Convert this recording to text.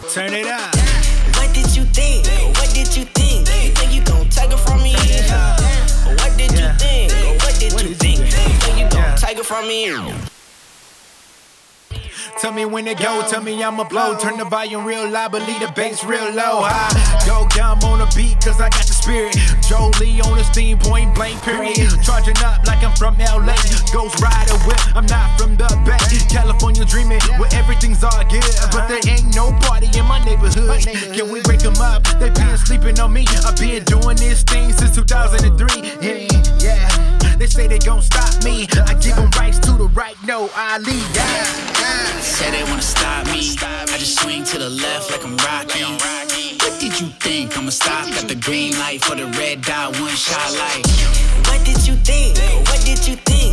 Turn it up. What did you think? What did you think? You think you gon' take it from me? What did you think? What did you think? You think you gon' take it from me? Tell me when to go, tell me I'ma blow. Turn the volume real loud, but leave the bass real low. I go dumb on the beat, cause I got the spirit. Jolie on the steam, point blank, period. Charging up like I'm from LA. Ghost Rider whip, I'm not from the Bay. California dreaming, where everything's all good. But there ain't no party in my neighborhood. Can we wake them up? They been sleeping on me. I've been doing this thing since 2003. Yeah. They say they gon' stop me. I give them rights to the right, no Ali. Say they wanna stop me. I just swing to the left like I'm Rocky. What did you think? I'ma stop at the green light for the red dot, one shot light. What did you think? What did you think?